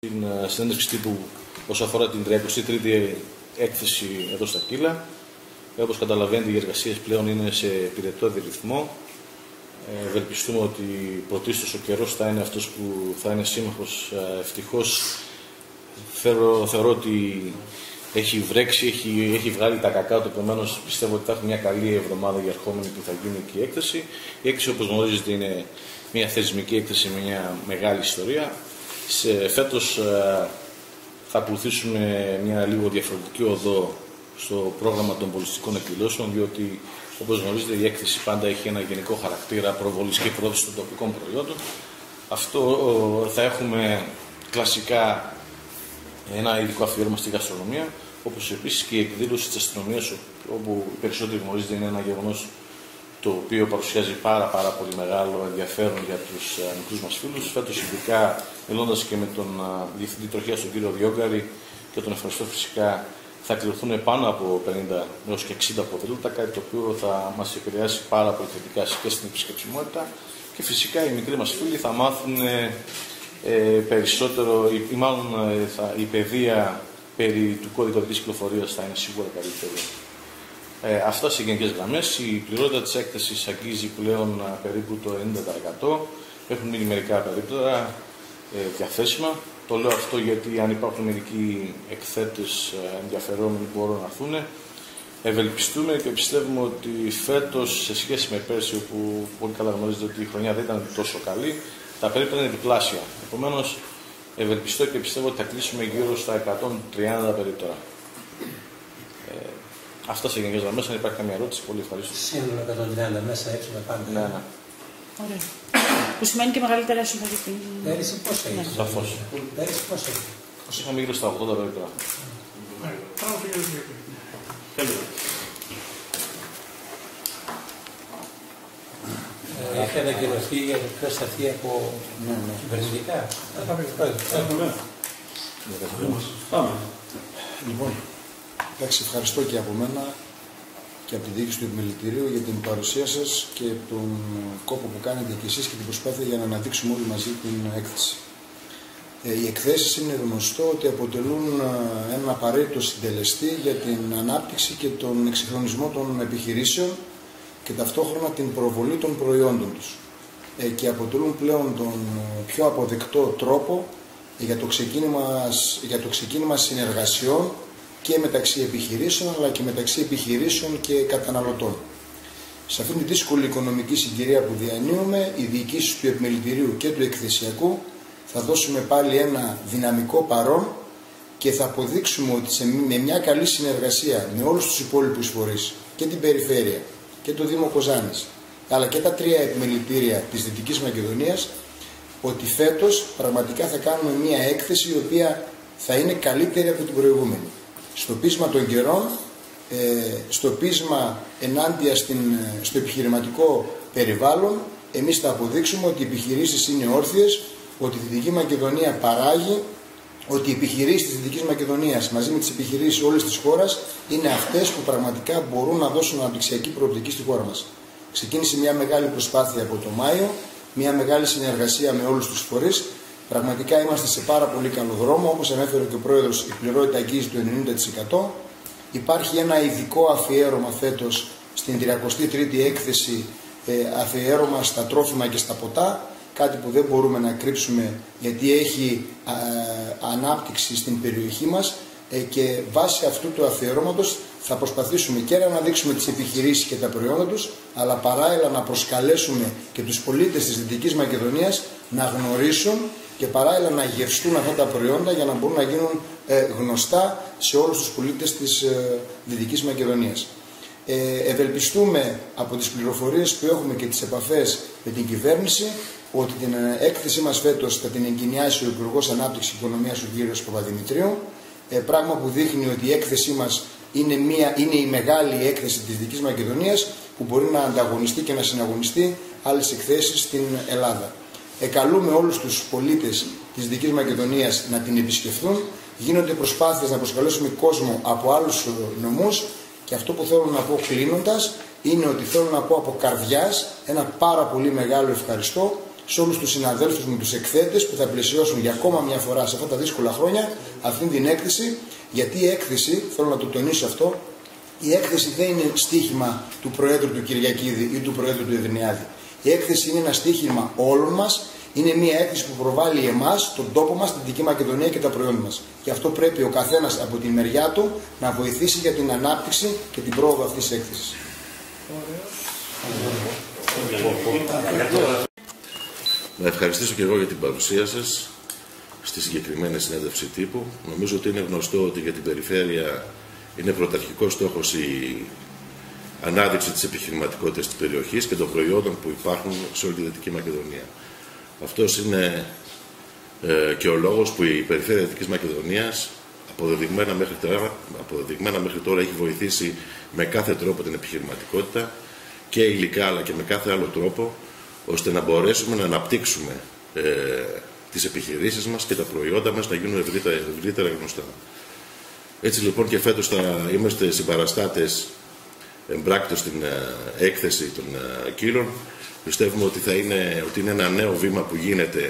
Την συνέντευξη τύπου όσον αφορά την 33η έκθεση εδώ στα Κύλα. Όπως καταλαβαίνετε, οι εργασίες πλέον είναι σε πυρετώδη ρυθμό. Ευελπιστούμε ότι πρωτίστως ο καιρός θα είναι αυτός που θα είναι σύμμαχος. Ευτυχώς θεωρώ ότι έχει βρέξει, έχει βγάλει τα κακά του, επομένως πιστεύω ότι θα έχουμε μια καλή εβδομάδα για ερχόμενη που θα γίνει και η έκθεση. Η έκθεση, όπως γνωρίζετε, είναι μια θεσμική έκθεση με μια μεγάλη ιστορία. Φέτος θα ακολουθήσουμε μια λίγο διαφορετική οδό στο πρόγραμμα των πολιτιστικών εκδηλώσεων, διότι όπως γνωρίζετε η έκθεση πάντα έχει ένα γενικό χαρακτήρα προβολής και πρόθεση των τοπικών προϊόντων. Αυτό θα έχουμε κλασικά ένα ειδικό αφιέρωμα στη γαστρονομία, όπως επίσης και η εκδήλωση της αστυνομίας, όπου οι περισσότεροι γνωρίζετε είναι ένα γεγονός το οποίο παρουσιάζει πάρα πολύ μεγάλο ενδιαφέρον για τους μικρούς μας φίλους. Φέτος, ειδικά μιλώντας και με τον Διευθυντή Τροχέας, τον κύριο Διόγκαρη, και τον ευχαριστώ φυσικά, θα κληρωθούν πάνω από 50 έως και 60 ποδήλατα, κάτι το οποίο θα μας επηρεάσει πάρα πολύ θετικά και στην επισκεψιμότητα, και φυσικά οι μικροί μας φίλοι θα μάθουν περισσότερο, ή μάλλον η παιδεία περί του κώδικα οδικής κυκλοφορίας θα είναι σίγουρα καλύτερη. Αυτά σε γενικές γραμμές. Η πληρότητα της έκθεσης αγγίζει πλέον περίπου το 90%. Έχουν μείνει μερικά περίπτωτα διαθέσιμα. Το λέω αυτό γιατί αν υπάρχουν μερικοί εκθέτες ενδιαφερόμενοι που μπορούν να έρθουν. Ευελπιστούμε και πιστεύουμε ότι φέτος, σε σχέση με πέρσι, όπου πολύ καλά γνωρίζετε ότι η χρονιά δεν ήταν τόσο καλή, τα περίπτωτα είναι διπλάσια. Επομένως, ευελπιστώ και πιστεύω ότι θα κλείσουμε γύρω στα 130 περίπτωτα. Αυτά σε γενικές γραμμές. Αν υπάρχει καμία ερώτηση, πολύ ευχαριστώ. Σύνολο 130 μέσα, έξω με πάντα. Ναι. Ωραία. Που σημαίνει και μεγαλύτερα έσοδα για την. Πέρυσι πώς έγινε. Σαφώς. Πέρυσι πώς έγινε. Είχαμε γύρω στα 80 περίπτωτα. Έχει ανακοινωθεί για το ποιος θα έρθει από κυβερνητικά. Πάμε. Λοιπόν, εντάξει, ευχαριστώ και από μένα και από τη διοίκηση του Επιμελητηρίου για την παρουσία σας και τον κόπο που κάνετε κι εσείς και την προσπάθεια για να αναδείξουμε όλοι μαζί την έκθεση. Οι εκθέσεις είναι γνωστό ότι αποτελούν έναν απαραίτητο συντελεστή για την ανάπτυξη και τον εξυγχρονισμό των επιχειρήσεων και ταυτόχρονα την προβολή των προϊόντων τους. Και αποτελούν πλέον τον πιο αποδεκτό τρόπο για το ξεκίνημα συνεργασιών και μεταξύ επιχειρήσεων, αλλά και μεταξύ επιχειρήσεων και καταναλωτών. Σε αυτήν τη δύσκολη οικονομική συγκυρία που διανύουμε, οι διοικήσεις του Επιμελητηρίου και του Εκθεσιακού θα δώσουμε πάλι ένα δυναμικό παρόν και θα αποδείξουμε ότι με μια καλή συνεργασία με όλους τους υπόλοιπους φορείς, και την Περιφέρεια και το Δήμο Κοζάνης, αλλά και τα 3 επιμελητήρια της Δυτικής Μακεδονίας, ότι φέτος πραγματικά θα κάνουμε μια έκθεση η οποία θα είναι καλύτερη από την προηγούμενη. Στο πείσμα των καιρών, στο πείσμα ενάντια στο επιχειρηματικό περιβάλλον, εμείς θα αποδείξουμε ότι οι επιχειρήσεις είναι όρθιες, ότι η Δυτική Μακεδονία παράγει, ότι οι επιχειρήσεις της Δυτικής Μακεδονίας μαζί με τις επιχειρήσεις όλης της χώρας είναι αυτές που πραγματικά μπορούν να δώσουν αναπτυξιακή προοπτική στη χώρα μας. Ξεκίνησε μια μεγάλη προσπάθεια από το Μάιο, μια μεγάλη συνεργασία με όλους τους φορείς. Πραγματικά είμαστε σε πάρα πολύ καλό δρόμο. Όπως ανέφερε και ο Πρόεδρος, η πληρότητα αγγίζει το 90%. Υπάρχει ένα ειδικό αφιέρωμα φέτος στην 33η έκθεση, αφιέρωμα στα τρόφιμα και στα ποτά. Κάτι που δεν μπορούμε να κρύψουμε, γιατί έχει ανάπτυξη στην περιοχή μας, και βάσει αυτού του αφιερώματος θα προσπαθήσουμε και να αναδείξουμε τις επιχειρήσεις και τα προϊόντα τους, αλλά παράλληλα να προσκαλέσουμε και τους πολίτες της Δυτικής Μακεδονίας να γνωρίσουν και παράλληλα να γευστούν αυτά τα προϊόντα για να μπορούν να γίνουν γνωστά σε όλους τους πολίτες της Δυτικής Μακεδονίας. Ευελπιστούμε από τις πληροφορίες που έχουμε και τις επαφές με την κυβέρνηση ότι την έκθεσή μας φέτος θα την εγκαινιάσει ο Υπουργός Ανάπτυξης και Οικονομίας, ο κ. Παπαδημητρίου, πράγμα που δείχνει ότι η έκθεσή μας είναι η μεγάλη έκθεση της Δυτικής Μακεδονίας που μπορεί να ανταγωνιστεί και να συναγωνιστεί άλλες εκθέσεις στην Ελλάδα. Καλούμε όλους τους πολίτες της Δυτικής Μακεδονίας να την επισκεφθούν. Γίνονται προσπάθειες να προσκαλέσουμε κόσμο από άλλους νομούς, και αυτό που θέλω να πω κλείνοντας είναι ότι θέλω να πω από καρδιάς ένα πάρα πολύ μεγάλο ευχαριστώ σε όλους τους συναδέλφους μου, τους εκθέτες που θα πλαισιώσουν για ακόμα μια φορά σε αυτά τα δύσκολα χρόνια αυτή την έκθεση, γιατί η έκθεση, θέλω να το τονίσω αυτό, η έκθεση δεν είναι στοίχημα του Προέδρου του Κυριακίδη ή του Προέδρου του Ιδρυνιάδη. Η έκθεση είναι ένα στοίχημα όλων μας, είναι μια έκθεση που προβάλλει εμάς, τον τόπο μας, την Δυτική Μακεδονία και τα προϊόντα μας. Και αυτό πρέπει ο καθένας από τη μεριά του να βοηθήσει για την ανάπτυξη και την πρόοδο αυτής της έκθεσης. Να ευχαριστήσω και εγώ για την παρουσία σας στη συγκεκριμένη συνέντευξη τύπου. Νομίζω ότι είναι γνωστό ότι για την περιφέρεια είναι πρωταρχικός στόχος η ανάδειξη της επιχειρηματικότητας της περιοχής και των προϊόντων που υπάρχουν σε όλη τη Δυτική Μακεδονία. Αυτός είναι και ο λόγος που η περιφέρεια Δυτικής Μακεδονίας αποδεδειγμένα μέχρι τώρα έχει βοηθήσει με κάθε τρόπο την επιχειρηματικότητα και υλικά αλλά και με κάθε άλλο τρόπο, ώστε να μπορέσουμε να αναπτύξουμε τις επιχειρήσεις μας και τα προϊόντα μας να γίνουν ευρύτερα γνωστά. Έτσι λοιπόν και φέτος θα είμαστε συμπαραστάτες εμπράκτως στην έκθεση των κύλων. Πιστεύουμε ότι είναι ένα νέο βήμα που γίνεται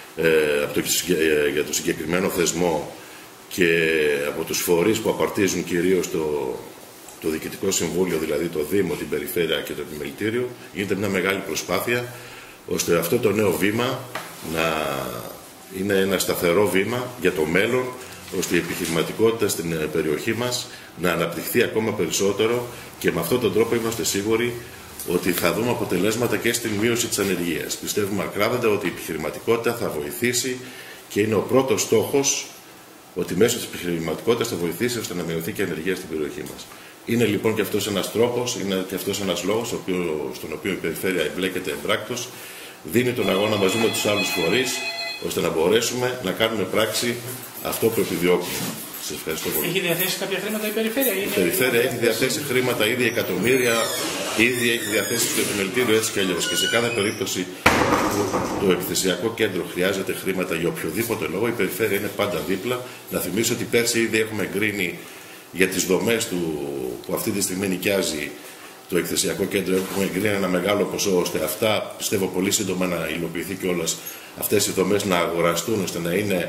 για το συγκεκριμένο θεσμό και από τους φορείς που απαρτίζουν κυρίως το Διοικητικό Συμβούλιο, δηλαδή το Δήμο, την Περιφέρεια και το Επιμελητήριο. Γίνεται μια μεγάλη προσπάθεια ώστε αυτό το νέο βήμα να είναι ένα σταθερό βήμα για το μέλλον, ώστε η επιχειρηματικότητα στην περιοχή μας να αναπτυχθεί ακόμα περισσότερο και με αυτόν τον τρόπο είμαστε σίγουροι ότι θα δούμε αποτελέσματα και στην μείωση της ανεργίας. Πιστεύουμε ακράδαντα ότι η επιχειρηματικότητα θα βοηθήσει και είναι ο πρώτος στόχος, ότι μέσω της επιχειρηματικότητας θα βοηθήσει ώστε να μειωθεί και η ανεργία στην περιοχή μας. Είναι λοιπόν και αυτός ένας τρόπος, είναι και αυτός ένας λόγος στον οποίο η περιφέρεια εμπλέκεται εμπράκτος, δίνει τον αγώνα μαζί με τους άλλους φορείς, ώστε να μπορέσουμε να κάνουμε πράξη αυτό που επιδιώκουμε. Σας ευχαριστώ πολύ. Έχει διαθέσει κάποια χρήματα η περιφέρεια? Η περιφέρεια έχει διαθέσει χρήματα, ήδη εκατομμύρια, ήδη έχει διαθέσει στο επιμελητήριο έτσι κι αλλιώς. Και σε κάθε περίπτωση που το εκθεσιακό κέντρο χρειάζεται χρήματα για οποιοδήποτε λόγο, η περιφέρεια είναι πάντα δίπλα. Να θυμίσω ότι πέρσι ήδη έχουμε εγκρίνει για τις δομές που αυτή τη στιγμή νοικιάζει το εκθεσιακό κέντρο, έχουμε εγκρίνει ένα μεγάλο ποσό, ώστε αυτά πιστεύω πολύ σύντομα να υλοποιηθεί κιόλας, αυτές οι δομές να αγοραστούν ώστε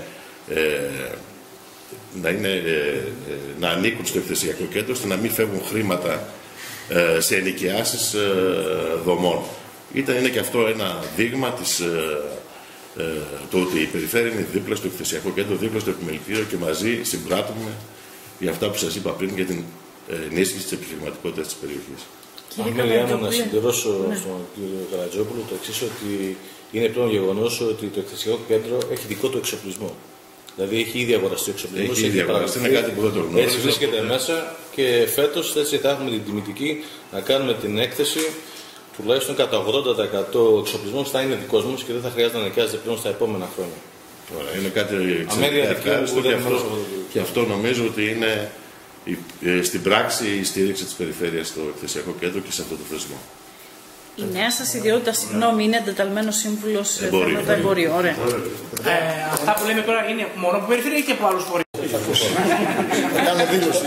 να ανήκουν στο εκθεσιακό κέντρο, ώστε να μην φεύγουν χρήματα σε ενοικιάσεις δομών. Είναι και αυτό ένα δείγμα το ότι η περιφέρεια είναι δίπλα στο εκθεσιακό κέντρο, δίπλα στο επιμελητήριο και μαζί συμπράττουμε για αυτά που σας είπα πριν για την ενίσχυση της επιχειρηματικότητας της περιοχής. Αν να συμπληρώσω στον κύριο Καρατζόπουλο το εξής, ότι είναι πλέον γεγονός ότι το εκθεσιακό κέντρο έχει δικό του εξοπλισμό. Δηλαδή έχει ήδη αγοραστεί ο εξοπλισμός. Έχει ήδη αγοραστεί, είναι κάτι που δεν το γνωρίζω. Έτσι βρίσκεται μέσα και φέτος έτσι θα έχουμε την τιμητική να κάνουμε την έκθεση. Τουλάχιστον κατά 80% εξοπλισμός θα είναι δικός μας και δεν θα χρειάζεται να νοικιάζεται πλέον στα επόμενα χρόνια. Είναι κάτι εξαιρετικό και αυτό νομίζω ότι είναι στην πράξη η στήριξη της περιφέρειας στο εκθεσιακό κέντρο και σε αυτό το θεσμό. Η νέα σας ιδιότητα, συγγνώμη, είναι εντεταλμένος σύμβουλος σε θέματα εμπορίου. Ωραία. Αυτά που λέμε τώρα είναι μόνο από περιφέρεια ή και από άλλους φορείς? Θα κάνω δήλωση.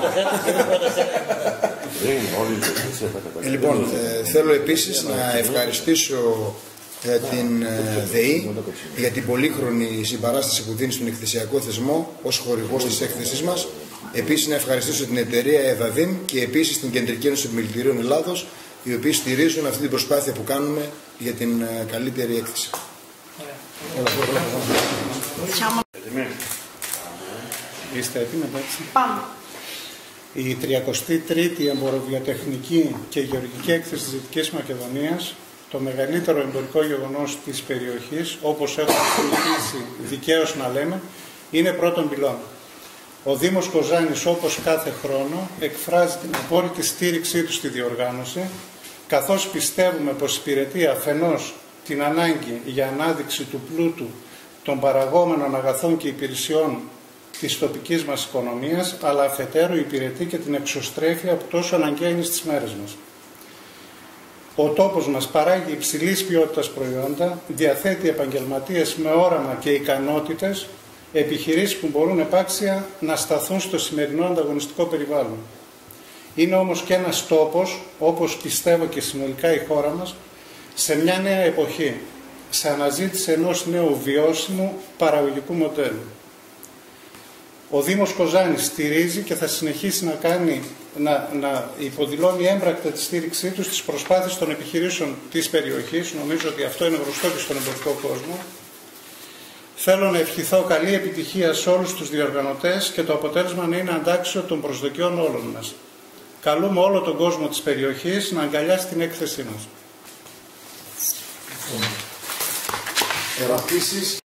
Λοιπόν, θέλω επίσης να ευχαριστήσω την ΔΕΗ για την πολύχρονη συμπαράσταση που δίνει στον εκθεσιακό θεσμό ως χορηγός της έκθεσης μας. Επίσης να ευχαριστήσω την εταιρεία ΕΔΑΔΗΜ και επίσης την Κεντρική Ένωση Επιμελητηρίων Ελλάδος, οι οποίοι στηρίζουν αυτή την προσπάθεια που κάνουμε για την καλύτερη έκθεση. Είστε έτοιμοι, εντάξει? Πάμε. Η 33η Εμποροβιοτεχνική και Γεωργική Έκθεση της Δυτικής Μακεδονίας, το μεγαλύτερο εμπορικό γεγονός της περιοχής, όπως έχουμε συνηθίσει δικαίως να λέμε, είναι πρώτον πυλώνα. Ο Δήμος Κοζάνης, όπως κάθε χρόνο, εκφράζει την απόλυτη στήριξή του στη διοργάνωση, καθώς πιστεύουμε πως υπηρετεί αφενός την ανάγκη για ανάδειξη του πλούτου των παραγόμενων αγαθών και υπηρεσιών της τοπικής μας οικονομίας, αλλά αφετέρου υπηρετεί και την εξωστρέφεια που τόσο αναγκαία είναι στις μέρες μας. Ο τόπος μας παράγει υψηλής ποιότητας προϊόντα, διαθέτει επαγγελματίες με όραμα και ικανότητες, επιχειρήσεις που μπορούν επάξια να σταθούν στο σημερινό ανταγωνιστικό περιβάλλον. Είναι όμως και ένας τόπος, όπως πιστεύω και συνολικά η χώρα μας, σε μια νέα εποχή, σε αναζήτηση ενός νέου βιώσιμου παραγωγικού μοντέλου. Ο Δήμος Κοζάνης στηρίζει και θα συνεχίσει να υποδηλώνει έμπρακτα τη στήριξή του στις προσπάθειες των επιχειρήσεων της περιοχής. Νομίζω ότι αυτό είναι γνωστό και στον εμπορικό κόσμο. Θέλω να ευχηθώ καλή επιτυχία σε όλους τους διοργανωτές και το αποτέλεσμα να είναι αντάξιο των προσδοκιών όλων μας. Καλούμε όλο τον κόσμο της περιοχής να αγκαλιάσει την έκθεσή μας. Ερωτήσεις.